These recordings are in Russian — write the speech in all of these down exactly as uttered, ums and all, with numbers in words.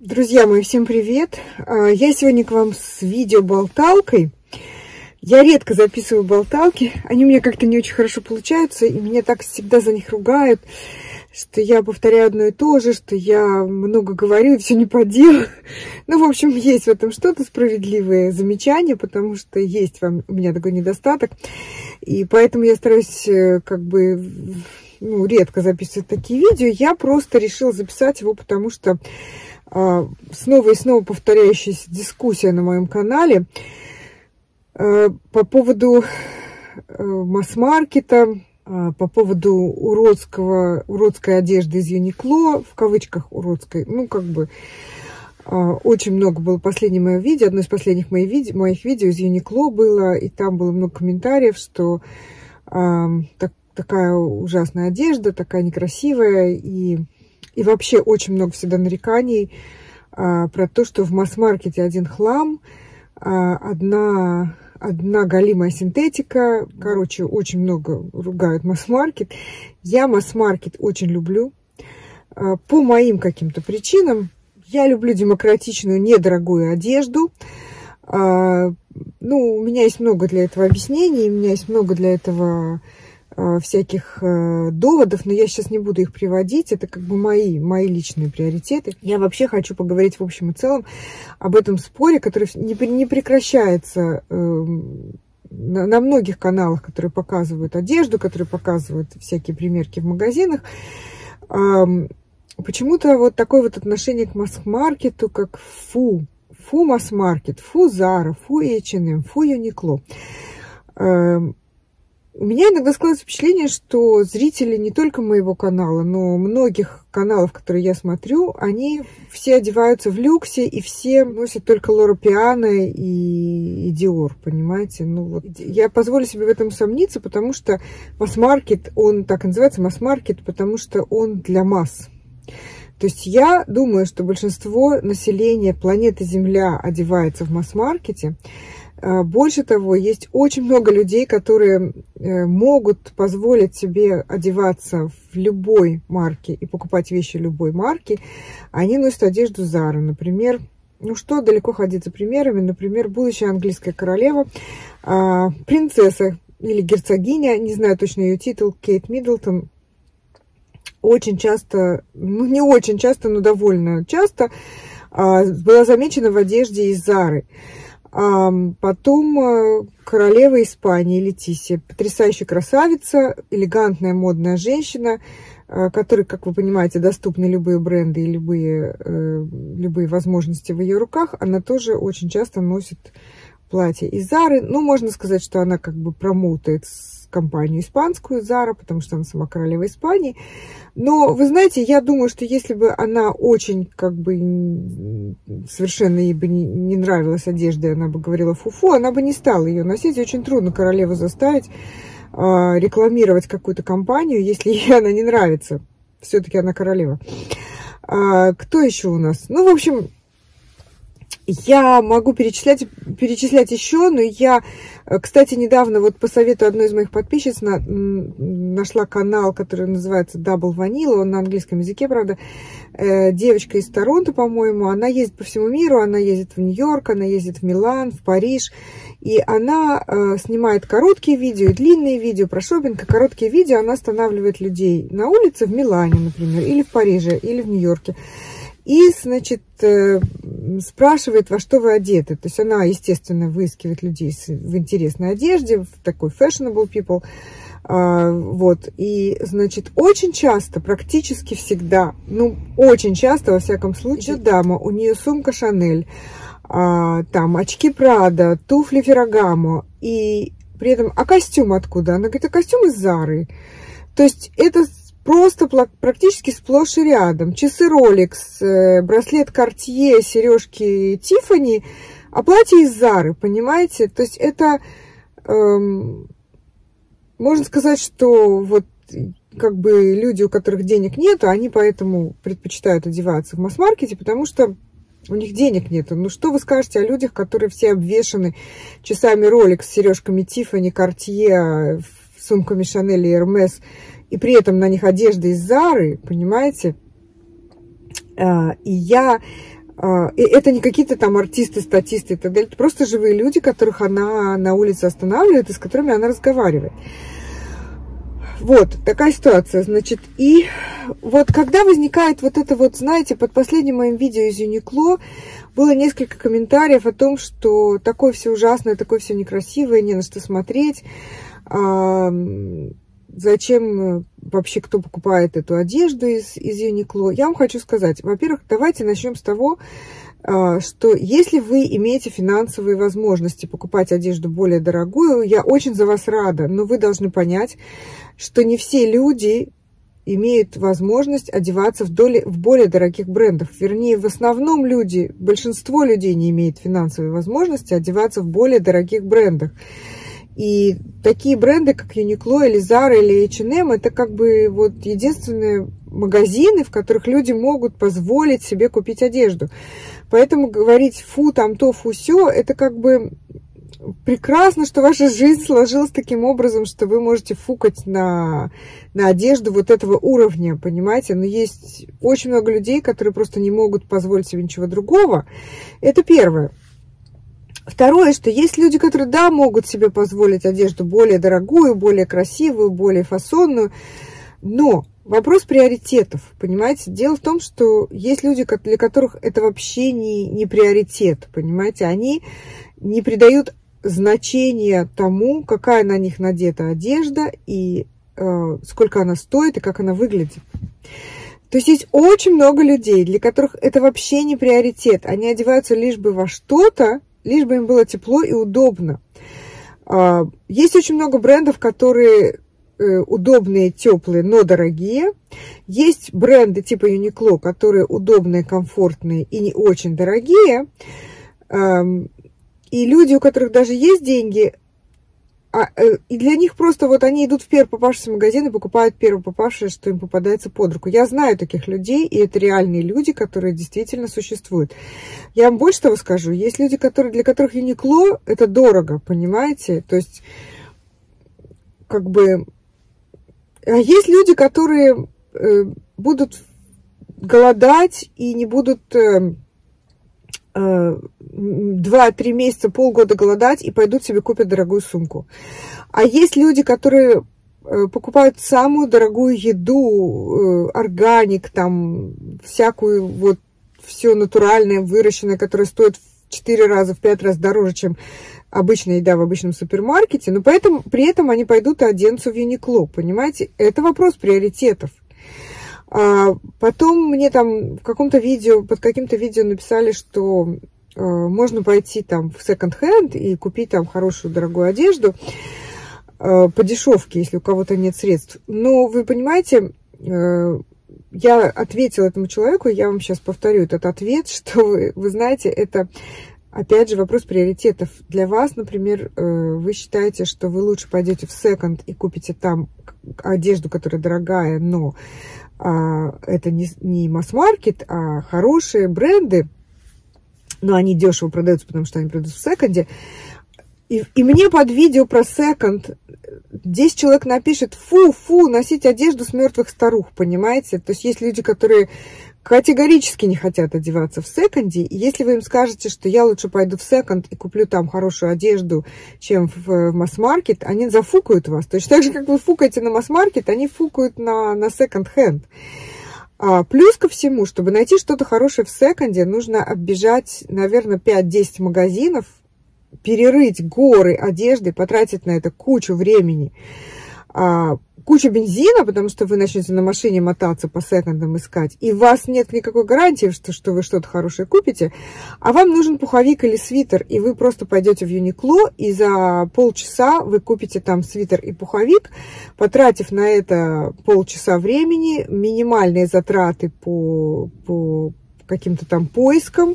Друзья мои, всем привет! Я сегодня к вам с видео-болталкой. Я редко записываю болталки, они у меня как-то не очень хорошо получаются, и меня так всегда за них ругают, что я повторяю одно и то же, что я много говорю, все не по делу. Ну, в общем, есть в этом что-то справедливое замечание, потому что есть вам, у меня такой недостаток, и поэтому я стараюсь как бы... ну, редко записывать такие видео. Я просто решила записать его, потому что э, снова и снова повторяющаяся дискуссия на моем канале э, по поводу э, масс-маркета, э, по поводу уродского, уродской одежды из Юникло, в кавычках уродской, ну, как бы э, очень много было последнее мое видео, одно из последних моих видео, моих видео из Юникло было, и там было много комментариев, что э, так, такая ужасная одежда, такая некрасивая, и, и вообще очень много всегда нареканий а, про то, что в масс-маркете один хлам, а, одна, одна галимая синтетика. Короче, очень много ругают масс-маркет. Я масс-маркет очень люблю а, по моим каким-то причинам. Я люблю демократичную, недорогую одежду. А, ну, у меня есть много для этого объяснений, у меня есть много для этого всяких э, доводов, но я сейчас не буду их приводить, это как бы мои, мои личные приоритеты. Я вообще хочу поговорить в общем и целом об этом споре, который не, не прекращается э, на, на многих каналах, которые показывают одежду, которые показывают всякие примерки в магазинах. Э, почему-то вот такое вот отношение к масс-маркету, как фу, фу масс-маркет, фу Зара, фу эйч энд эм, фу Юникло. Э, У меня иногда складывается впечатление, что зрители не только моего канала, но многих каналов, которые я смотрю, они все одеваются в люксе, и все носят только Лора Пиано и, и Диор, понимаете? Ну, вот. Я позволю себе в этом сомниться, потому что масс-маркет, он так и называется масс-маркет, потому что он для масс. То есть я думаю, что большинство населения планеты Земля одевается в масс-маркете. Больше того, есть очень много людей, которые могут позволить себе одеваться в любой марке и покупать вещи любой марки. Они носят одежду Zara, например. Ну что, далеко ходить за примерами. Например, будущая английская королева, принцесса или герцогиня, не знаю точно ее титул, Кейт Миддлтон, очень часто, ну не очень часто, но довольно часто была замечена в одежде из Zara. А потом королева Испании Летисия, потрясающая красавица, элегантная модная женщина, которой, как вы понимаете, доступны любые бренды и любые, любые возможности в ее руках. Она тоже очень часто носит платье из Зары. Ну, можно сказать, что она как бы промоутает компанию испанскую Zara, потому что она сама королева Испании. Но, вы знаете, я думаю, что если бы она очень, как бы, совершенно ей бы не, не нравилась одежда, и она бы говорила фу-фу, она бы не стала ее носить. Очень трудно королеву заставить э, рекламировать какую-то компанию, если ей она не нравится. Все-таки она королева. А, кто еще у нас? Ну, в общем... Я могу перечислять, перечислять еще, но я, кстати, недавно вот по совету одной из моих подписчиц на, нашла канал, который называется Double Vanilla, он на английском языке, правда, э, девочка из Торонто, по-моему, она ездит по всему миру, она ездит в Нью-Йорк, она ездит в Милан, в Париж, и она э, снимает короткие видео и длинные видео про шопинг, и короткие видео она останавливает людей на улице в Милане, например, или в Париже, или в Нью-Йорке. И, значит, спрашивает, во что вы одеты. То есть она, естественно, выискивает людей в интересной одежде, в такой fashionable people. Вот. И, значит, очень часто, практически всегда, ну, очень часто, во всяком случае, дама, у нее сумка Шанель, там очки Прада, туфли Феррагамо. И при этом, а костюм откуда? Она говорит, а костюм из Зары. То есть это... просто практически сплошь и рядом. Часы Rolex, браслет Cartier, сережки Tiffany, а платье из Zara, понимаете? То есть это, эм, можно сказать, что вот как бы люди, у которых денег нету, они поэтому предпочитают одеваться в масс-маркете, потому что у них денег нету. Ну что вы скажете о людях, которые все обвешаны часами Rolex, сережками Tiffany, Cartier, сумками Chanel и Hermes, и при этом на них одежда из Зары, понимаете? И я И это не какие-то там артисты, статисты и так далее. Это просто живые люди, которых она на улице останавливает и с которыми она разговаривает. Вот такая ситуация, значит. И вот когда возникает вот это вот, знаете, под последним моим видео из Юникло было несколько комментариев о том, что такое все ужасное, такое все некрасивое, не на что смотреть. Зачем вообще кто покупает эту одежду из, из Юникло? Я вам хочу сказать, во-первых, давайте начнем с того, что если вы имеете финансовые возможности покупать одежду более дорогую, я очень за вас рада, но вы должны понять, что не все люди имеют возможность одеваться в, доле, в более дорогих брендах. Вернее, в основном люди, большинство людей не имеет финансовой возможности одеваться в более дорогих брендах. И такие бренды, как Uniqlo или Zara или эйч энд эм, это как бы вот единственные магазины, в которых люди могут позволить себе купить одежду. Поэтому говорить фу, там то, фу, сё, это как бы прекрасно, что ваша жизнь сложилась таким образом, что вы можете фукать на, на одежду вот этого уровня, понимаете? Но есть очень много людей, которые просто не могут позволить себе ничего другого. Это первое. Второе, что есть люди, которые, да, могут себе позволить одежду более дорогую, более красивую, более фасонную, но вопрос приоритетов, понимаете? Дело в том, что есть люди, для которых это вообще не, не приоритет, понимаете? Они не придают значения тому, какая на них надета одежда и э, сколько она стоит и как она выглядит. То есть есть очень много людей, для которых это вообще не приоритет. Они одеваются лишь бы во что-то, лишь бы им было тепло и удобно. Есть очень много брендов, которые удобные, теплые, но дорогие. Есть бренды типа Uniqlo, которые удобные, комфортные и не очень дорогие. И люди, у которых даже есть деньги, и для них просто вот они идут в первый попавшийся магазин и покупают первое попавшее, что им попадается под руку. Я знаю таких людей, и это реальные люди, которые действительно существуют. Я вам больше того скажу. Есть люди, которые, для которых Uniqlo это дорого, понимаете? То есть, как бы... А есть люди, которые э, будут голодать и не будут... Э, два-три месяца, полгода голодать и пойдут себе купят дорогую сумку. А есть люди, которые покупают самую дорогую еду, органик, там, всякую вот все натуральное, выращенное, которое стоит в четыре раза, в пять раз дороже, чем обычная еда в обычном супермаркете, но поэтому, при этом они пойдут и оденутся в Uniqlo, понимаете? Это вопрос приоритетов. А потом мне там в каком-то видео, под каким-то видео написали, что э, можно пойти там в секонд-хенд и купить там хорошую дорогую одежду э, по дешевке, если у кого-то нет средств. Но вы понимаете, э, я ответила этому человеку, я вам сейчас повторю этот ответ, что вы, вы знаете, это опять же вопрос приоритетов. Для вас, например, э, вы считаете, что вы лучше пойдете в секонд и купите там одежду, которая дорогая, но А, это не, не масс-маркет, а хорошие бренды, но они дешево продаются, потому что они продаются в секонде. И, и мне под видео про секонд десять человек напишет: фу-фу, носить одежду с мертвых старух, понимаете? То есть есть люди, которые категорически не хотят одеваться в секонде, и если вы им скажете, что я лучше пойду в секонд и куплю там хорошую одежду, чем в, в масс-маркет, они зафукают вас. То есть так же, как вы фукаете на масс-маркет, они фукают на, на секонд-хенд. А, плюс ко всему, чтобы найти что-то хорошее в секонде, нужно оббежать, наверное, пять-десять магазинов, перерыть горы одежды, потратить на это кучу времени, а, кучу бензина, потому что вы начнете на машине мотаться по секондам искать, и у вас нет никакой гарантии, что, что вы что-то хорошее купите, а вам нужен пуховик или свитер, и вы просто пойдете в Uniqlo, и за полчаса вы купите там свитер и пуховик, потратив на это полчаса времени, минимальные затраты по, по каким-то там поискам,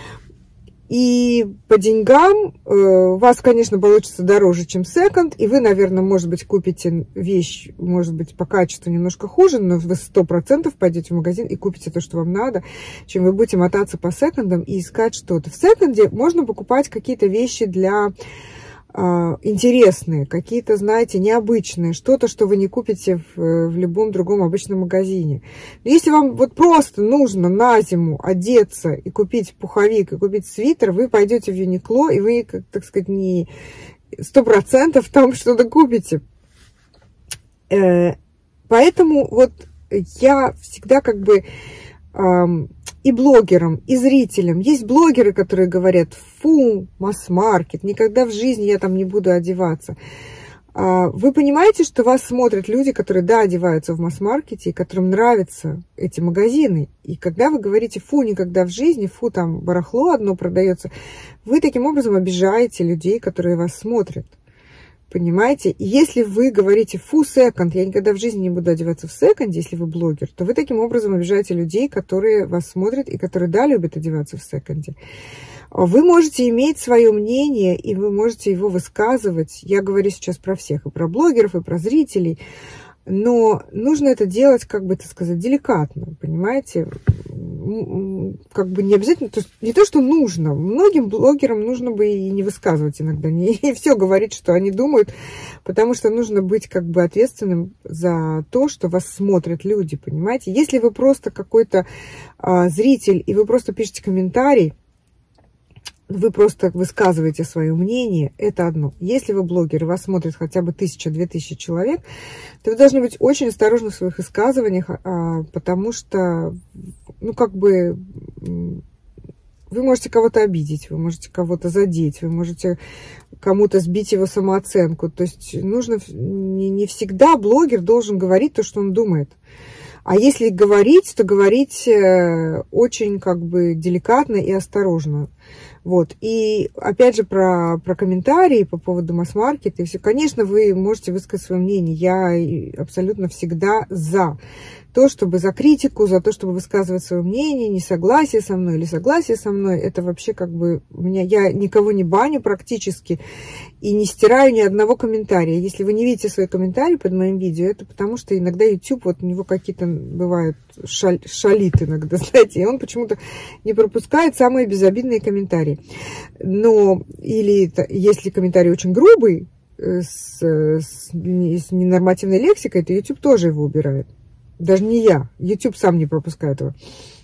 и по деньгам э, у вас, конечно, получится дороже, чем секонд, и вы, наверное, может быть, купите вещь, может быть, по качеству немножко хуже, но вы сто процентов пойдете в магазин и купите то, что вам надо, чем вы будете мотаться по секондам и искать что-то. В секонде можно покупать какие-то вещи для интересные, какие-то, знаете, необычные, что-то, что вы не купите в, в любом другом обычном магазине. Но если вам вот просто нужно на зиму одеться и купить пуховик, и купить свитер, вы пойдете в Юникло, и вы, как, так сказать, не сто процентов там что-то купите. Поэтому вот я всегда как бы и блогерам, и зрителям. Есть блогеры, которые говорят: фу, масс-маркет, никогда в жизни я там не буду одеваться. Вы понимаете, что вас смотрят люди, которые, да, одеваются в масс-маркете, и которым нравятся эти магазины. И когда вы говорите: фу, никогда в жизни, фу, там барахло одно продается, вы таким образом обижаете людей, которые вас смотрят. Понимаете? И если вы говорите: фу, секонд, я никогда в жизни не буду одеваться в секонде, если вы блогер, то вы таким образом обижаете людей, которые вас смотрят и которые, да, любят одеваться в секонде. Вы можете иметь свое мнение, и вы можете его высказывать. Я говорю сейчас про всех, и про блогеров, и про зрителей. Но нужно это делать, как бы это сказать, деликатно, понимаете? Как бы не обязательно, то есть не то, что нужно. Многим блогерам нужно бы и не высказывать иногда, не все говорить, что они думают, потому что нужно быть как бы ответственным за то, что вас смотрят люди, понимаете? Если вы просто какой-то а, зритель, и вы просто пишете комментарий, вы просто высказываете свое мнение, это одно. Если вы блогер, и вас смотрит хотя бы тысяча-две тысячи человек, то вы должны быть очень осторожны в своих высказываниях, потому что, ну, как бы, вы можете кого-то обидеть, вы можете кого-то задеть, вы можете кому-то сбить его самооценку. То есть нужно, не всегда блогер должен говорить то, что он думает. А если говорить, то говорить очень как бы деликатно и осторожно. Вот. И опять же про, про комментарии по поводу масс-маркета и все. Конечно, вы можете высказать свое мнение. Я абсолютно всегда за то, чтобы за критику, за то, чтобы высказывать свое мнение, несогласие со мной или согласие со мной. Это вообще как бы у меня, я никого не баню практически и не стираю ни одного комментария. Если вы не видите свои комментарии под моим видео, это потому что иногда YouTube, вот у него какие-то бывают шаль, шалит иногда, знаете, и он почему-то не пропускает самые безобидные комментарии. Но или если комментарий очень грубый, с, с, с ненормативной лексикой, то YouTube тоже его убирает. Даже не я. YouTube сам не пропускает его.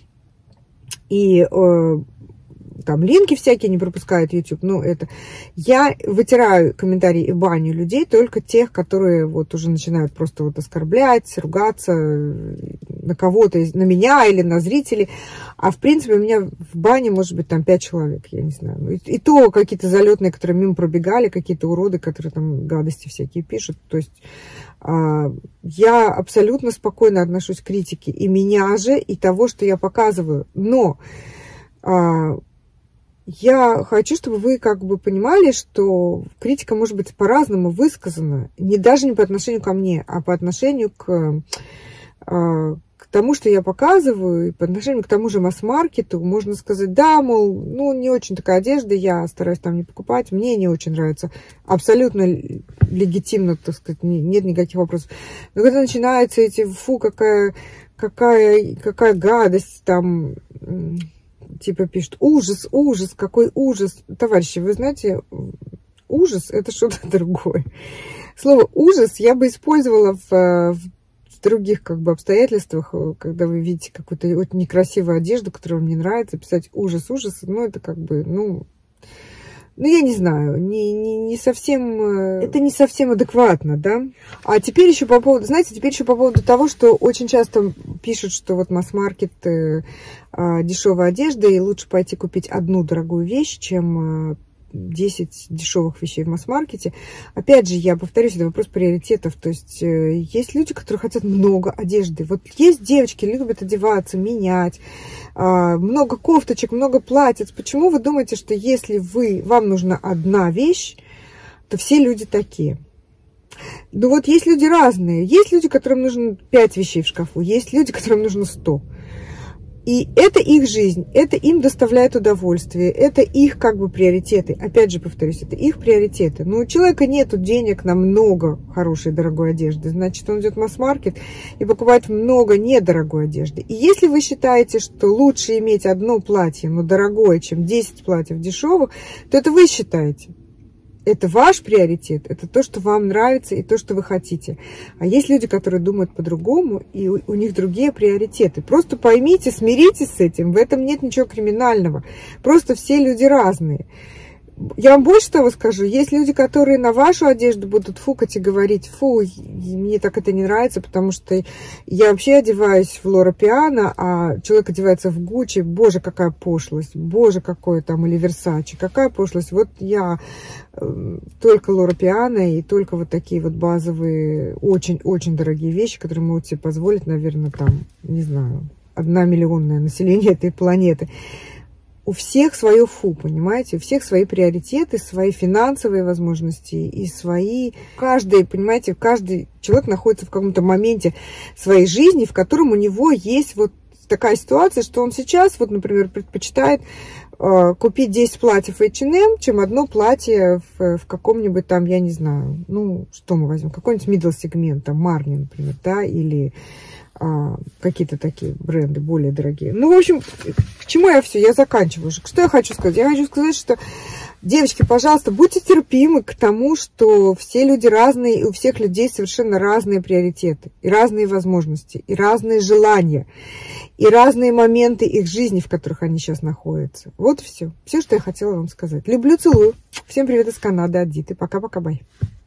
И э, там линки всякие не пропускает YouTube. Ну, это... Я вытираю комментарии и баню людей, только тех, которые вот уже начинают просто вот оскорблять, ругаться на кого-то, на меня или на зрителей. А в принципе у меня в бане может быть там пять человек, я не знаю. И, и то какие-то залетные, которые мимо пробегали, какие-то уроды, которые там гадости всякие пишут. То есть я абсолютно спокойно отношусь к критике и меня же, и того, что я показываю. Но а, я хочу, чтобы вы как бы понимали, что критика может быть по-разному высказана. Не даже не по отношению ко мне, а по отношению к, а, к тому, что я показываю, и по отношению к тому же масс-маркету. Можно сказать: да, мол, ну не очень такая одежда, я стараюсь там не покупать, мне не очень нравится. Абсолютно легитимно, так сказать, нет никаких вопросов. Но когда начинаются эти, фу, какая, какая, какая гадость, там, типа пишут: ужас, ужас, какой ужас. Товарищи, вы знаете, ужас — это что-то другое. Слово ужас я бы использовала в, в других как бы обстоятельствах, когда вы видите какую-то очень некрасивую одежду, которая вам не нравится, писать ужас, ужас, ну, это как бы, ну, ну, я не знаю, не, не, не совсем, это не совсем адекватно, да. А теперь еще по поводу, знаете, теперь еще по поводу того, что очень часто пишут, что вот масс-маркет, э, э, дешевая одежда, и лучше пойти купить одну дорогую вещь, чем э, десять дешевых вещей в масс-маркете. Опять же, я повторюсь, это вопрос приоритетов. То есть э, есть люди, которые хотят много одежды. Вот есть девочки, любят одеваться, менять, э, много кофточек, много платьиц. Почему вы думаете, что если вы, вам нужна одна вещь, то все люди такие? Ну вот есть люди разные. Есть люди, которым нужно пять вещей в шкафу. Есть люди, которым нужно сто. И это их жизнь, это им доставляет удовольствие, это их как бы приоритеты. Опять же повторюсь, это их приоритеты. Но у человека нету денег на много хорошей дорогой одежды, значит, он идет в масс-маркет и покупает много недорогой одежды. И если вы считаете, что лучше иметь одно платье, но дорогое, чем десять платьев дешевых, то это вы считаете. это ваш приоритет, это то, что вам нравится и то, что вы хотите. А есть люди, которые думают по-другому, и у, у них другие приоритеты. Просто поймите, смиритесь с этим, в этом нет ничего криминального. Просто все люди разные. Я вам больше того скажу, есть люди, которые на вашу одежду будут фукать и говорить: фу, мне так это не нравится, потому что я вообще одеваюсь в Лора Пиано, а человек одевается в Гуччи, боже, какая пошлость, боже, какой там, или Версачи, какая пошлость. Вот я э, только Лора Пиано и только вот такие вот базовые, очень-очень дорогие вещи, которые могут себе позволить, наверное, там, не знаю, одна миллионное население этой планеты. У всех свое фу, понимаете? У всех свои приоритеты, свои финансовые возможности и свои... Каждый, понимаете, каждый человек находится в каком-то моменте своей жизни, в котором у него есть вот такая ситуация, что он сейчас, вот, например, предпочитает э, купить десять платьев эйч энд эм, чем одно платье в, в каком-нибудь там, я не знаю, ну, что мы возьмем, какой-нибудь middle сегмент, там, Марни, например, да, или... какие-то такие бренды более дорогие. Ну, в общем, к чему я все? Я заканчиваю уже. Что я хочу сказать? Я хочу сказать, что, девочки, пожалуйста, будьте терпимы к тому, что все люди разные, и у всех людей совершенно разные приоритеты, и разные возможности, и разные желания, и разные моменты их жизни, в которых они сейчас находятся. Вот и все. Все, что я хотела вам сказать. Люблю, целую. Всем привет из Канады, от Диты. Пока-пока, бай.